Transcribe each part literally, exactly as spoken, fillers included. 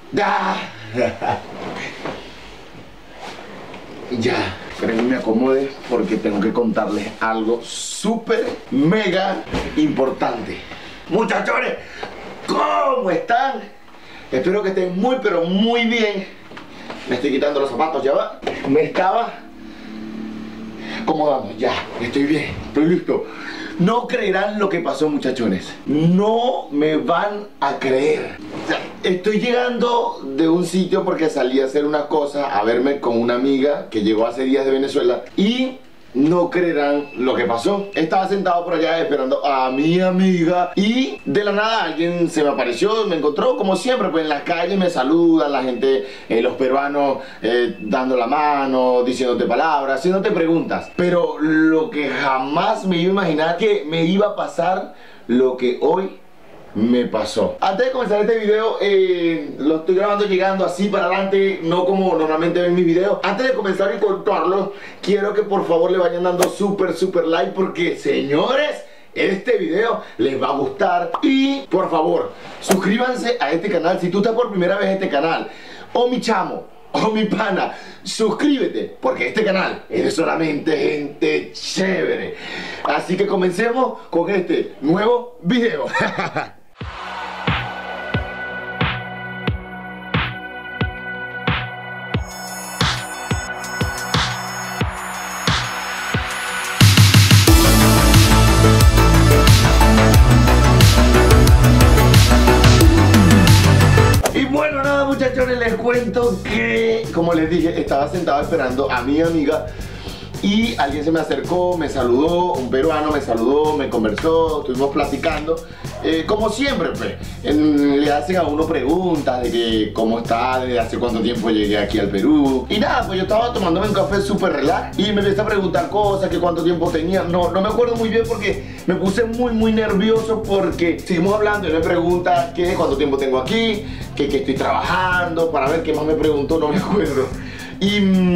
Ah. Ya, esperen que me acomode porque tengo que contarles algo súper, mega importante. Muchachones, ¿cómo están? Espero que estén muy, pero muy bien. Me estoy quitando los zapatos, ya va. Me estaba acomodando, ya, estoy bien, estoy listo. No creerán lo que pasó, muchachones. No me van a creer. O sea, estoy llegando de un sitio porque salí a hacer una cosa, a verme con una amiga que llegó hace días de Venezuela. Y no creerán lo que pasó. Estaba sentado por allá esperando a mi amiga y de la nada alguien se me apareció, me encontró como siempre, pues en las calles me saludan la gente, eh, los peruanos eh, dando la mano, diciéndote palabras, haciéndote preguntas. Pero lo que jamás me iba a imaginar que me iba a pasar lo que hoy me pasó. Antes de comenzar este video, eh, lo estoy grabando llegando así para adelante, no como normalmente ven mis videos. Antes de comenzar y contarlo, quiero que por favor le vayan dando súper, súper like porque, señores, este video les va a gustar. Y por favor, suscríbanse a este canal si tú estás por primera vez en este canal. O mi chamo, o mi pana, suscríbete, porque este canal es de solamente gente chévere. Así que comencemos con este nuevo video. Muchachones, les cuento que, como les dije, estaba sentado esperando a mi amiga y alguien se me acercó, me saludó, un peruano me saludó, me conversó, estuvimos platicando, eh, como siempre, pues, en, le hacen a uno preguntas de que cómo está, desde hace cuánto tiempo llegué aquí al Perú. Y nada, pues yo estaba tomándome un café súper relax y me empecé a preguntar cosas, que cuánto tiempo tenía, no, no me acuerdo muy bien porque me puse muy, muy nervioso porque seguimos hablando y me pregunta que cuánto tiempo tengo aquí, que, que estoy trabajando, para ver qué más me preguntó, no me acuerdo. Y,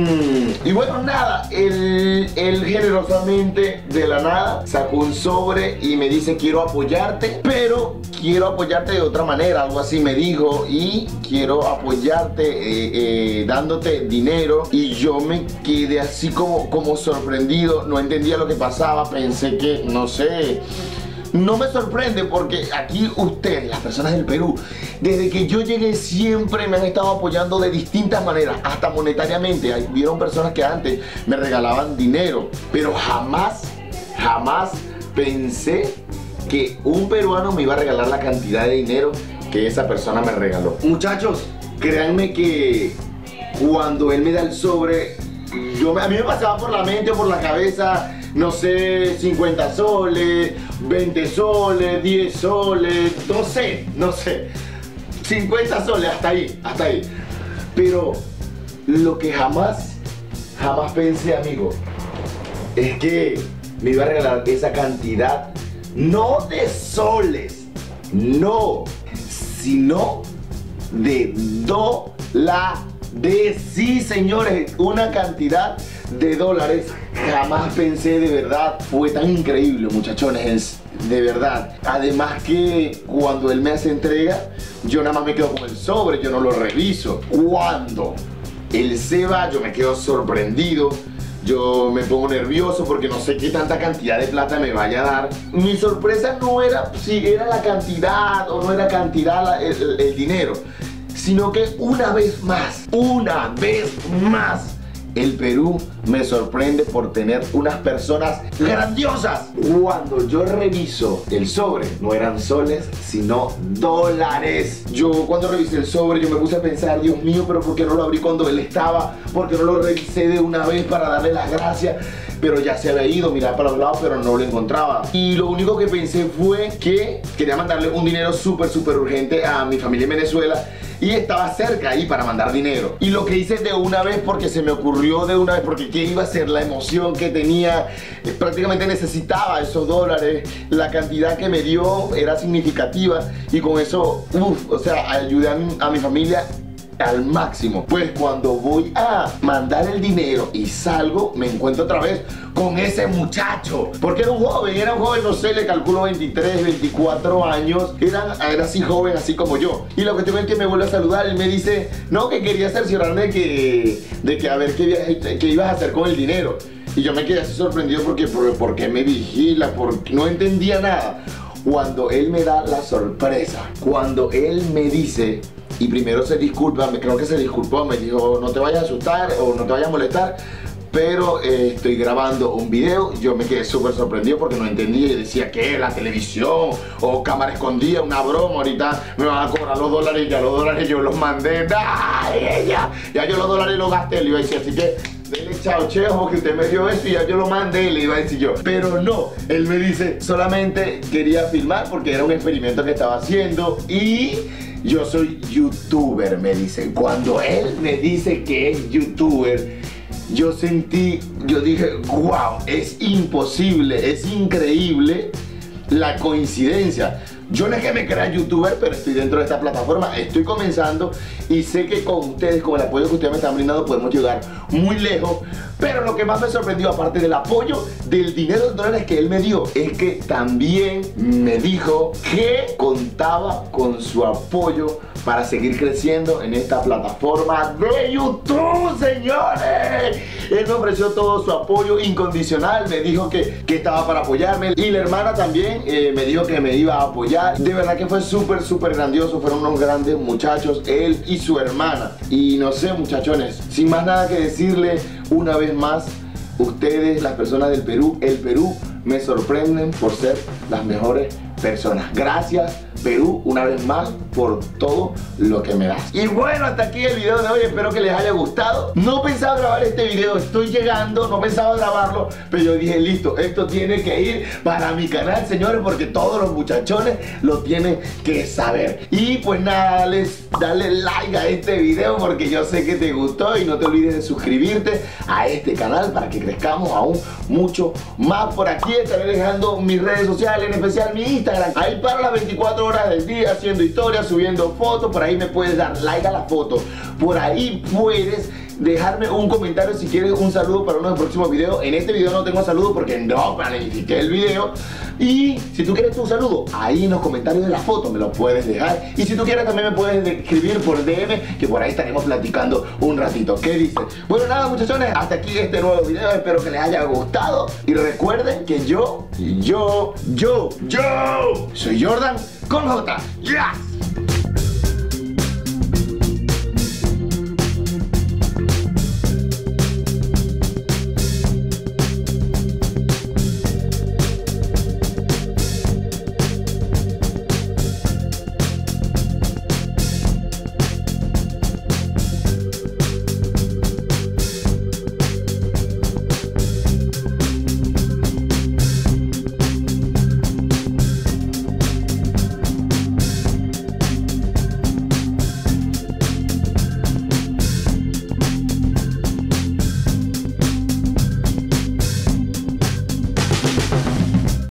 y bueno, nada, él, él generosamente de la nada sacó un sobre y me dice: quiero apoyarte, pero quiero apoyarte de otra manera, algo así me dijo, y quiero apoyarte eh, eh, dándote dinero. Y yo me quedé así como, como sorprendido, no entendía lo que pasaba, pensé que, no sé... No me sorprende porque aquí ustedes, las personas del Perú, desde que yo llegué siempre me han estado apoyando de distintas maneras, hasta monetariamente. Vieron personas que antes me regalaban dinero, pero jamás, jamás pensé que un peruano me iba a regalar la cantidad de dinero que esa persona me regaló. Muchachos, créanme que cuando él me da el sobre, yo, a mí me pasaba por la mente o por la cabeza, no sé, cincuenta soles, veinte soles, diez soles, no sé, no sé, cincuenta soles, hasta ahí, hasta ahí. Pero lo que jamás, jamás pensé, amigo, es que me iba a regalar esa cantidad, no de soles, no, sino de dólares. Sí, señores, una cantidad de dólares. Jamás pensé, de verdad, fue tan increíble, muchachones, de verdad. Además que cuando él me hace entrega, yo nada más me quedo con el sobre, yo no lo reviso. Cuando él se va, yo me quedo sorprendido, yo me pongo nervioso porque no sé qué tanta cantidad de plata me vaya a dar. Mi sorpresa no era si era la cantidad o no era cantidad el, el, el dinero, sino que una vez más, una vez más, el Perú me sorprende por tener unas personas grandiosas. Cuando yo reviso el sobre, no eran soles, sino dólares. Yo cuando revisé el sobre, yo me puse a pensar: Dios mío, pero ¿por qué no lo abrí cuando él estaba? ¿Por qué no lo revisé de una vez para darle las gracias? Pero ya se había ido, mirar para los lados, pero no lo encontraba. Y lo único que pensé fue que quería mandarle un dinero súper, súper urgente a mi familia en Venezuela. Y estaba cerca ahí para mandar dinero. Y lo que hice de una vez, porque se me ocurrió de una vez, porque qué iba a ser, la emoción que tenía, eh, prácticamente necesitaba esos dólares. La cantidad que me dio era significativa. Y con eso, uff, o sea, ayudé a mi, a mi familia al máximo. Pues cuando voy a mandar el dinero y salgo, me encuentro otra vez con ese muchacho, porque era un joven, era un joven, no sé, le calculo veintitrés, veinticuatro años, era, era así joven, así como yo. Y lo que tengo es que me vuelve a saludar y me dice, no, que quería cerciorarme de que, de que a ver qué, qué ibas a hacer con el dinero. Y yo me quedé así sorprendido porque, porque, porque me vigila, porque no entendía nada. Cuando él me da la sorpresa, cuando él me dice, y primero se disculpa, creo que se disculpó, me dijo, no te vayas a asustar o no te vayas a molestar, pero eh, estoy grabando un video. Yo me quedé súper sorprendido porque no entendía y decía, ¿qué? ¿La televisión? ¿O cámara escondida? ¿Una broma? Ahorita me van a cobrar los dólares, ya los dólares yo los mandé. ¡Ay, ya! Ya yo los dólares los gasté, le iba a decir, así que dele chao, chejo, que usted me dio eso y ya yo lo mandé, le iba a decir yo. Pero no, él me dice, solamente quería filmar porque era un experimento que estaba haciendo y yo soy youtuber, me dice. Cuando él me dice que es youtuber, yo sentí, yo dije, wow, es imposible, es increíble la coincidencia. Yo no es que me crea youtuber, pero estoy dentro de esta plataforma, estoy comenzando y sé que con ustedes, con el apoyo que ustedes me están brindando, podemos llegar muy lejos. Pero lo que más me sorprendió, aparte del apoyo, del dinero de dólares que él me dio, es que también me dijo que contaba con su apoyo para seguir creciendo en esta plataforma de YouTube, señores. Él me ofreció todo su apoyo incondicional, me dijo que, que estaba para apoyarme. Y la hermana también eh, me dijo que me iba a apoyar. De verdad que fue súper, súper grandioso. Fueron unos grandes muchachos, él y su hermana. Y no sé, muchachones, sin más nada que decirle, una vez más, ustedes, las personas del Perú, el Perú, me sorprenden por ser las mejores personas. Gracias, Perú, una vez más por todo lo que me das. Y bueno, hasta aquí el video de hoy, espero que les haya gustado. No pensaba grabar este video, estoy llegando, no pensaba grabarlo, pero yo dije, listo, esto tiene que ir para mi canal, señores, porque todos los muchachones lo tienen que saber. Y pues nada, les, dale like a este video porque yo sé que te gustó y no te olvides de suscribirte a este canal para que crezcamos aún mucho más. Por aquí estaré dejando mis redes sociales, en especial mi Instagram, ahí para las veinticuatro horas del día, haciendo historias, subiendo fotos. Por ahí me puedes dar like a la foto, por ahí puedes dejarme un comentario si quieres un saludo para uno de los próximos videos. En este video no tengo saludo porque no planifiqué el video. Y si tú quieres tu saludo, ahí en los comentarios de la foto me lo puedes dejar. Y si tú quieres también me puedes escribir por D M, que por ahí estaremos platicando un ratito. ¿Qué dices? Bueno, nada, muchachones, hasta aquí este nuevo video. Espero que les haya gustado. Y recuerden que yo, yo, yo, yo soy Jordan con J. ¡Yes!